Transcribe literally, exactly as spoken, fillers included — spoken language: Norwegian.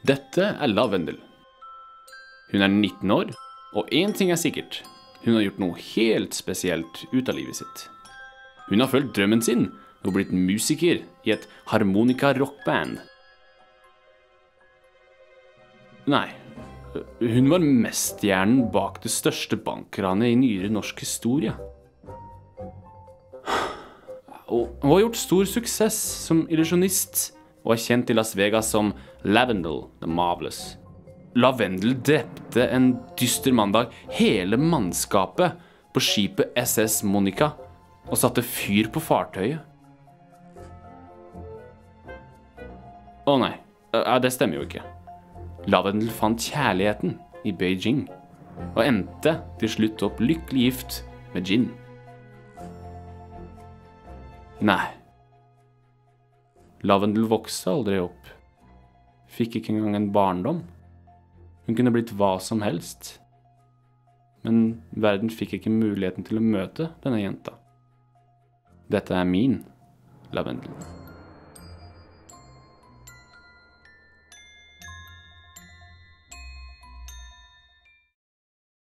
Dette er Lavendel. Hun er nitten år, og en ting er sikkert. Hun har gjort noe helt spesielt ut av livet sitt. Hun har følt drømmen sin og blitt musiker i et harmonika-rockband. Nei, hun var mesterhjernen bak det største bankranet i nyere norsk historie. Og hun har gjort stor suksess som illusionist, og er kjent i Las Vegas som Lavendel the Marvelous. Lavendel drepte en dyster mandag hele mannskapet på skipet S S Monica og satte fyr på fartøyet. Å nei, det stemmer jo ikke. Lavendel fant kjærligheten i Beijing og endte til slutt opp lykkelig gift med Jin. Nei. Lavendel vokste aldri opp. Fikk ikke engang en barndom. Hun kunne blitt hva som helst. Men verden fikk ikke muligheten til å møte denne jenta. Dette er min Lavendel.